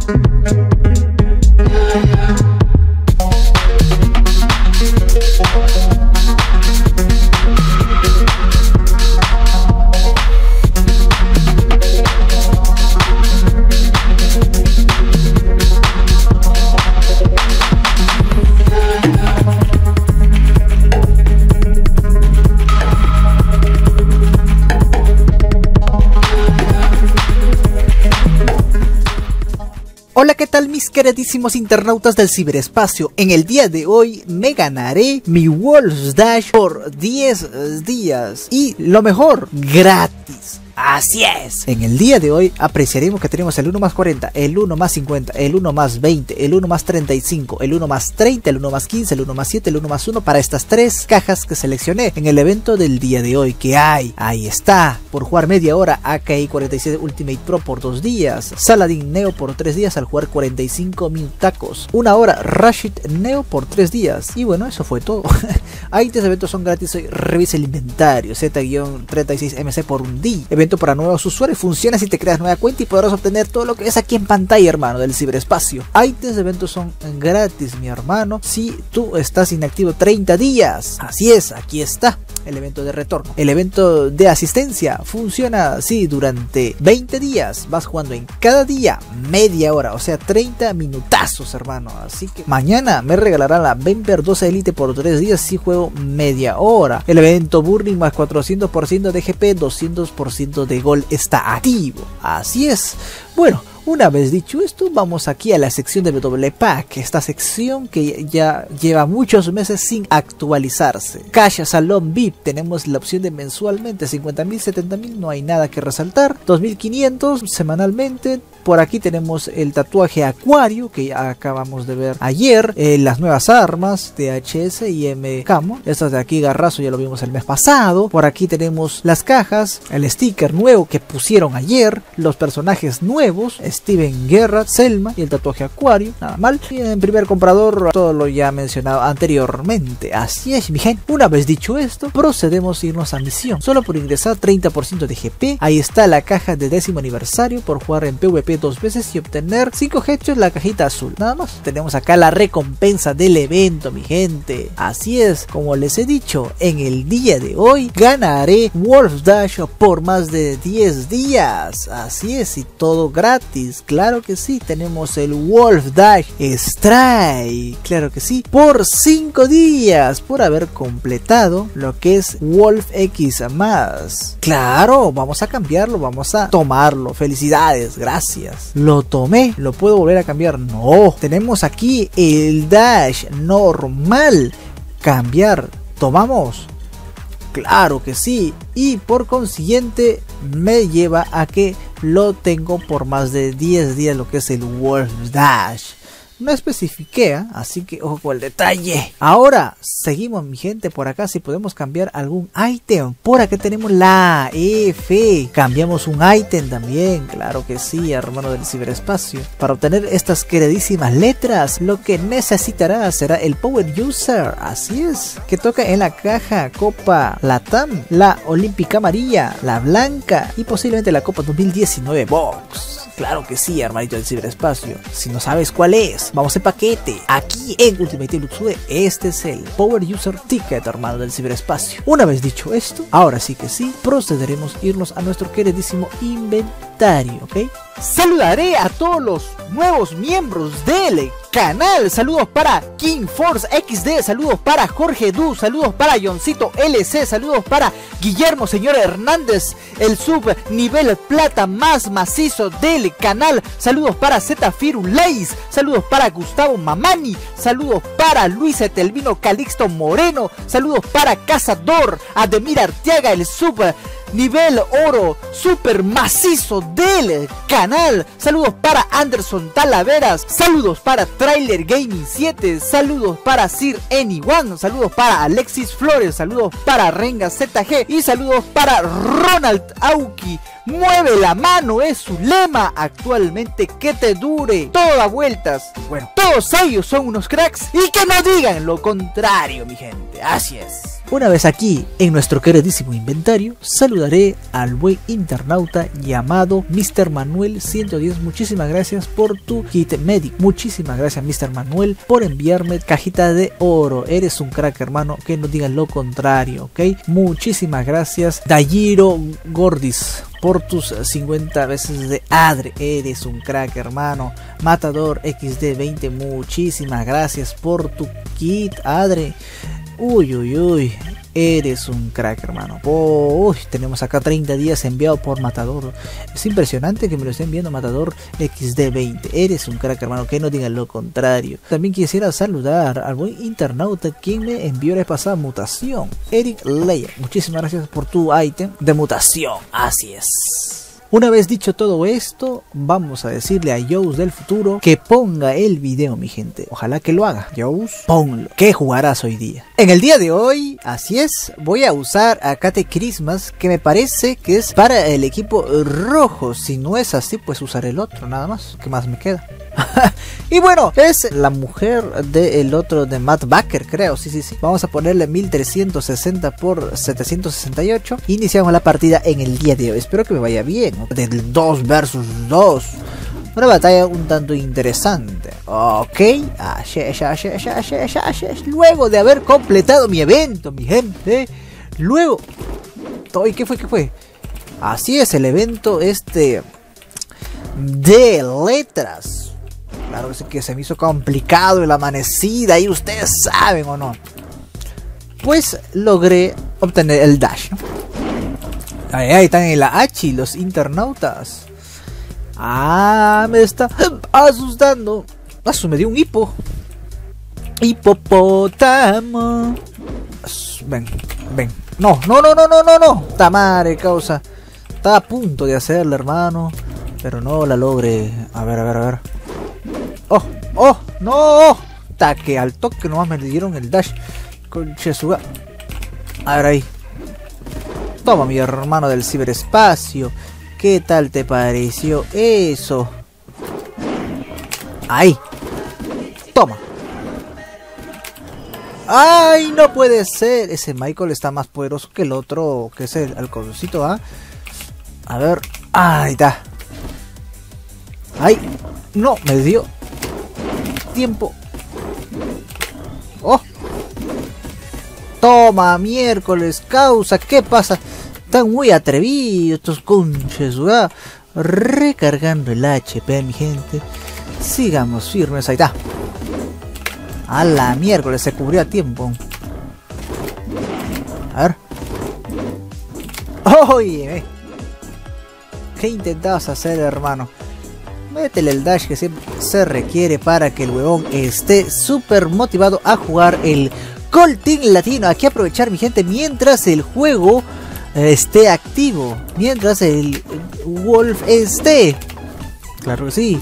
Hola, ¿qué tal mis queridísimos internautas del ciberespacio? En el día de hoy me ganaré mi Wolf's Dash por 10 días y lo mejor, gratis. Así es. En el día de hoy apreciaremos que tenemos el 1 más 40, el 1 más 50, el 1 más 20, el 1 más 35, el 1 más 30, el 1 más 15, el 1 más 7, el 1 más 1 para estas 3 cajas que seleccioné en el evento del día de hoy que hay. Ahí está. Por jugar media hora AKI 47 Ultimate Pro por 2 días. Saladin Neo por 3 días al jugar 45 minutacos. 1 hora Rashid Neo por 3 días. Y bueno, eso fue todo. Ahí 3 eventos son gratis hoy. Revisa el inventario. Z-36MC por un día. Evento para nuevos usuarios, funciona si te creas nueva cuenta y podrás obtener todo lo que es aquí en pantalla, hermano, del ciberespacio. Items de eventos son gratis, mi hermano, si tú estás inactivo 30 días. Así es, aquí está el evento de retorno. El evento de asistencia funciona así durante 20 días. Vas jugando en cada día media hora, o sea 30 minutazos, hermano. Así que mañana me regalarán la Vemper 12 Elite por 3 días si juego media hora. El evento Burning más 400% de GP, 200% de gol está activo. Así es. Bueno, una vez dicho esto, vamos aquí a la sección de WPack, esta sección que ya lleva muchos meses sin actualizarse. Cash Salón VIP, tenemos la opción de mensualmente 50.000, 70.000, no hay nada que resaltar. 2.500 semanalmente. Por aquí tenemos el tatuaje Acuario que ya acabamos de ver ayer. Las nuevas armas THS y M Camo. Estas de aquí Garrazo ya lo vimos el mes pasado. Por aquí tenemos las cajas, el sticker nuevo que pusieron ayer, los personajes nuevos, Steven Guerra, Selma y el tatuaje Acuario. Nada mal. Y en primer comprador todo lo ya mencionado anteriormente. Así es, mi gente. Una vez dicho esto, procedemos a irnos a misión. Solo por ingresar 30% de GP. Ahí está la caja de 10º aniversario por jugar en PvP 2 veces y obtener 5 headshots, la cajita azul. Nada más. Tenemos acá la recompensa del evento, mi gente. Así es, como les he dicho, en el día de hoy ganaré Wolf's Dash por más de 10 días. Así es, y todo gratis. Claro que sí, tenemos el Wolf's Dash Strike. Claro que sí, por 5 días por haber completado lo que es Wolf X más. Claro, vamos a cambiarlo, vamos a tomarlo. Felicidades, gracias. Lo tomé, ¿lo puedo volver a cambiar? No, tenemos aquí el Dash normal. Cambiar, tomamos. Claro que sí, y por consiguiente me lleva a que lo tengo por más de 10 días lo que es el Wolf's Dash. No especifiqué, así que ojo con el detalle. Ahora seguimos, mi gente, por acá si podemos cambiar algún ítem. Por acá tenemos la F. Cambiamos un ítem también, claro que sí, hermano del ciberespacio. Para obtener estas queridísimas letras, lo que necesitará será el Power User. Así es, que toca en la caja Copa Latam, la Olímpica Amarilla, la Blanca y posiblemente la Copa 2019 Box. Claro que sí, hermanito del ciberespacio. Si no sabes cuál es, vamos en paquete. Aquí en Ultimate Luxury, este es el Power User Ticket, hermano del ciberespacio. Una vez dicho esto, ahora sí que sí, procederemos a irnos a nuestro queridísimo inventario, ¿ok? Saludaré a todos los nuevos miembros del canal. Saludos para King Force XD, saludos para Jorge Du, saludos para Johncito LC, saludos para Guillermo Señor Hernández, el sub nivel plata más macizo del canal. Saludos para Z Firulais, saludos para Gustavo Mamani, saludos para Luis Etelvino Calixto Moreno, saludos para Cazador Ademir Arteaga, el sub nivel oro super macizo del canal. Saludos para Anderson Talaveras, saludos para Trailer Gaming 7, saludos para Sir Anyone, saludos para Alexis Flores, saludos para Renga ZG y saludos para Ronald Auki. Mueve la mano es su lema actualmente, que te dure toda vueltas. Bueno, todos ellos son unos cracks y que no digan lo contrario, mi gente. Así es. Una vez aquí en nuestro queridísimo inventario, saludaré al buen internauta llamado Mr. Manuel 110. Muchísimas gracias por tu kit medic. Muchísimas gracias Mr. Manuel por enviarme cajita de oro. Eres un crack, hermano, que no digan lo contrario, ok. Muchísimas gracias Dayiro Gordis por tus 50 veces de Adre. Eres un crack, hermano. Matador XD20, muchísimas gracias por tu kit, Adre. Uy, eres un crack, hermano. Tenemos acá 30 días enviado por Matador. Es impresionante que me lo esté enviando Matador XD20. Eres un crack, hermano, que no digan lo contrario. También quisiera saludar al buen internauta quien me envió la pasada mutación, Eric Leia. Muchísimas gracias por tu ítem de mutación. Así es. Una vez dicho todo esto, vamos a decirle a Jous del futuro que ponga el video, mi gente. Ojalá que lo haga. Jous, ponlo. ¿Qué jugarás hoy día? En el día de hoy, así es, voy a usar a Kate Christmas, que me parece que es para el equipo rojo. Si no es así, pues usaré el otro, nada más. ¿Qué más me queda? Y bueno, es la mujer del otro de Matt Baker, creo. Sí. Vamos a ponerle 1360 por 768. Iniciamos la partida en el día de hoy. Espero que me vaya bien, ¿no? Del 2 versus 2. Una batalla un tanto interesante. Ok. Luego de haber completado mi evento, mi gente. Luego. ¿Qué fue? Así es, el evento de letras. Claro que se me hizo complicado el amanecida y ustedes saben o no. Pues logré obtener el dash, ¿no? Ahí están en la H los internautas. Me está asustando. Me dio un hipo. Hipopótamo. Ven. No. Tamare, causa. Estaba a punto de hacerla, hermano, pero no la logré. A ver. ¡Oh! ¡No! Taque al toque nomás me dieron el dash. Conchesuga. A ver ahí. Toma, mi hermano del ciberespacio. ¿Qué tal te pareció eso? Ahí. Toma. ¡Ay! No puede ser. Ese Michael está más poderoso que el otro, que es el halconcito, ¿ah? A ver. Ahí está. ¡Ay! No, me dio tiempo. ¡Oh! Toma, miércoles, causa. ¿Qué pasa? Están muy atrevidos estos conches, ¿verdad? Recargando el HP, mi gente. Sigamos firmes. Ahí está. A la miércoles, se cubrió a tiempo. A ver. Oye, ¿qué intentabas hacer, hermano? Métele el dash que se requiere para que el huevón esté súper motivado a jugar el Gold Team Latino. Hay que aprovechar, mi gente, mientras el juego esté activo. Mientras el Wolf esté. Claro que sí.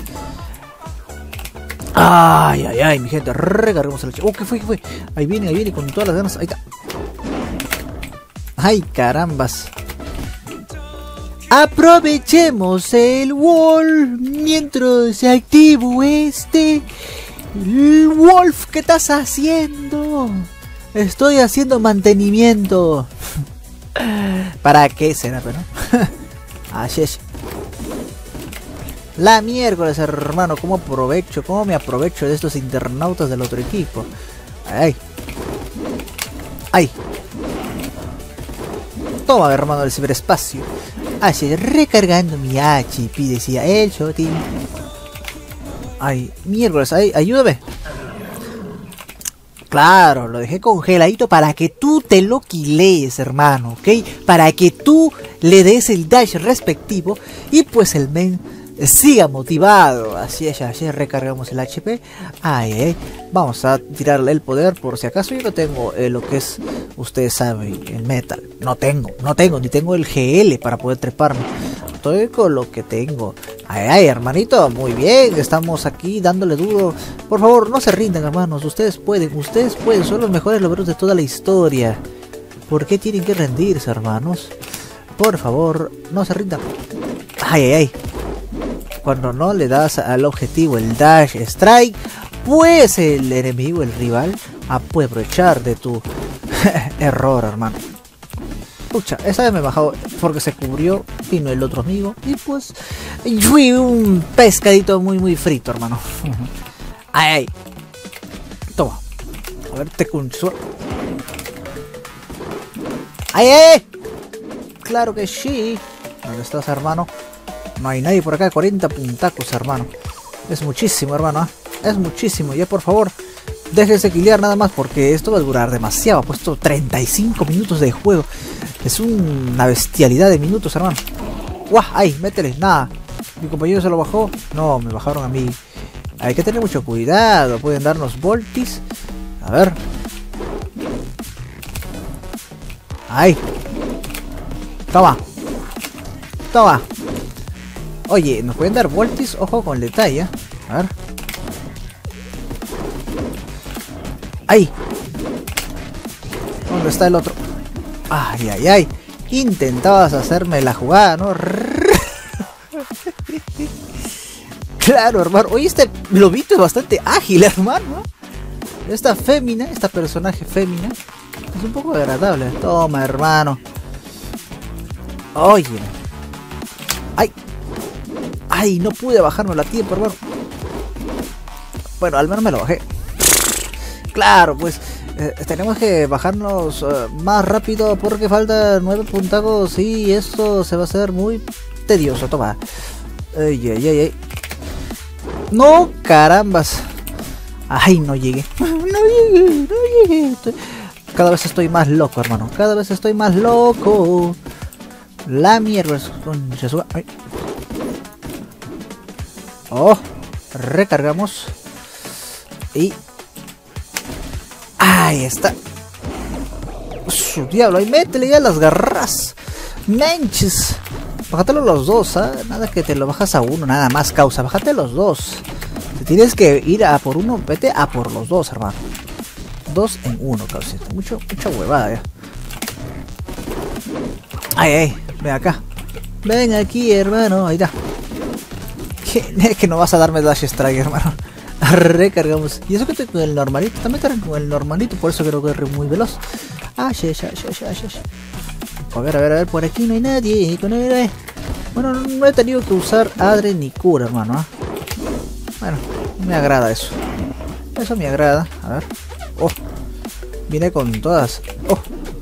Ay, mi gente. Recargamos el HP. ¿Qué fue? Ahí viene con todas las ganas. Ahí está. Ay, carambas. Aprovechemos el wall mientras se activo Wolf, ¿qué estás haciendo? Estoy haciendo mantenimiento. ¿Para qué será, pero? Así es. La miércoles, hermano, ¿cómo me aprovecho de estos internautas del otro equipo? Ay. Toma, hermano del ciberespacio. Así, recargando mi HP, decía el Shotin. Ay, miércoles, ayúdame. Claro, lo dejé congeladito para que tú te lo quilees, hermano, ¿ok? Para que tú le des el dash respectivo y pues el men siga motivado. Así recargamos el HP. Vamos a tirarle el poder por si acaso. Yo no tengo lo que es, ustedes saben, el metal. No tengo, ni tengo el GL para poder treparme. Estoy con lo que tengo. Hermanito, muy bien. Estamos aquí dándole duro. Por favor, no se rindan, hermanos. Ustedes pueden. Son los mejores logros de toda la historia. ¿Por qué tienen que rendirse, hermanos? Por favor, no se rindan. Cuando no le das al objetivo el dash strike, pues el enemigo, el rival, puede aprovechar de tu Error, hermano. Pucha, esa vez me he bajado porque se cubrió, vino el otro amigo y pues fui un pescadito muy frito, hermano. Ay. Toma. A ver, te cunzo. ¡Ay! Claro que sí. ¿Dónde estás, hermano? No hay nadie por acá. 40 puntacos, hermano. Es muchísimo, hermano, ¿eh? Es muchísimo. Ya, por favor, déjense equilibrar nada más porque esto va a durar demasiado. Ha puesto 35 minutos de juego. Es una bestialidad de minutos, hermano. ¡Guau! ¡Ay! Métele. Nada. Mi compañero se lo bajó. No, me bajaron a mí. Hay que tener mucho cuidado. Pueden darnos voltis. A ver. ¡Ay! Toma. Toma. Oye, nos pueden dar voltis. Ojo con detalle. A ver. ¡Ay! ¿Dónde está el otro? ¡Ay, ay, ay! Intentabas hacerme la jugada, ¿no? Claro, hermano. Oye, este lobito es bastante ágil, hermano. Esta fémina, esta personaje fémina, es un poco agradable. Toma, hermano. Oye. ¡Ay! ¡Ay! No pude bajármelo a tiempo, hermano. Bueno, al menos me lo bajé. Claro, pues tenemos que bajarnos más rápido porque faltan 9 puntacos y esto se va a hacer muy tedioso. Toma. Ay, ay, ay, ay. No, carambas. Ay, no llegué. No llegué. Cada vez estoy más loco, hermano. Cada vez estoy más loco. La mierda. Ay. Oh, recargamos. Y ahí está. Su diablo, ahí métele ya las garras. Menches. Bájatelo los dos, ¿eh? Nada que te lo bajas a uno, nada más causa. Bájate los dos. Si tienes que ir a por uno, vete a por los dos, hermano. 2 en 1, causa. Mucha huevada ya. Ay, ay, ven acá. Ven aquí, hermano. Ahí está. Que no vas a darme dash strike, hermano. Recargamos. Y eso que estoy con el normalito. También cargan con el normalito. Por eso creo que es muy veloz. Ah, a ver, por aquí no hay nadie. Bueno, no he tenido que usar Adre ni cura, hermano, ¿eh? Bueno, me agrada eso. Eso me agrada. A ver. Oh, vine con todas. Oh,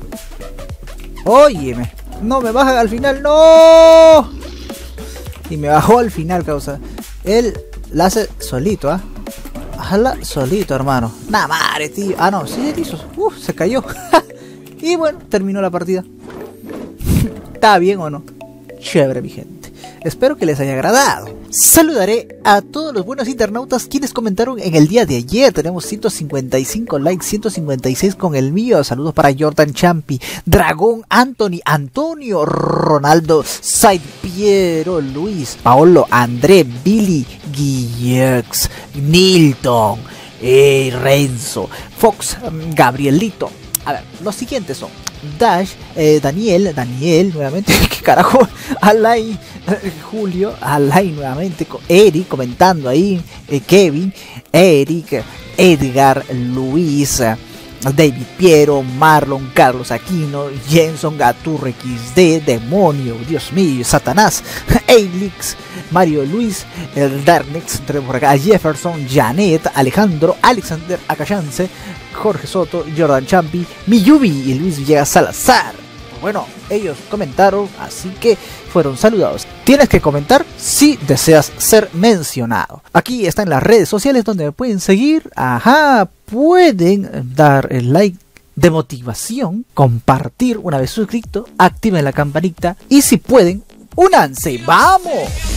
óyeme. No, me baja al final. ¡No! Y me bajó al final, causa. Él la hace solito, ¿ah? Hazla solito, hermano. Nada madre, tío. Ah, no, sí, hizo. Se cayó. Y bueno, terminó la partida. ¿Está bien o no? Chévere, mi gente. Espero que les haya agradado. Saludaré a todos los buenos internautas quienes comentaron en el día de ayer. Tenemos 155 likes, 156 con el mío. Saludos para Jordan Champi, Dragón, Anthony, Antonio, Ronaldo, Said, Piero, Luis, Paolo, André, Billy, Guillex, Nilton, Renzo, Fox, Gabrielito. A ver, los siguientes son Dash, Daniel, nuevamente, ¿qué carajo? Alain, Julio, Alain nuevamente, Eric comentando ahí, Kevin, Eric, Edgar, Luis, David Piero, Marlon, Carlos Aquino, Jenson, Gaturre XD, Demonio, Dios mío, Satanás, Eilix, Mario Luis, el Darnex, tenemos por acá Jefferson, Janet, Alejandro, Alexander Acachance, Jorge Soto, Jordan Champi, Miyubi y Luis Villegas Salazar. Bueno, ellos comentaron, así que fueron saludados. Tienes que comentar si deseas ser mencionado. Aquí están las redes sociales donde me pueden seguir. Ajá, pueden dar el like de motivación, compartir una vez suscrito, activen la campanita y si pueden, únanse, ¡vamos!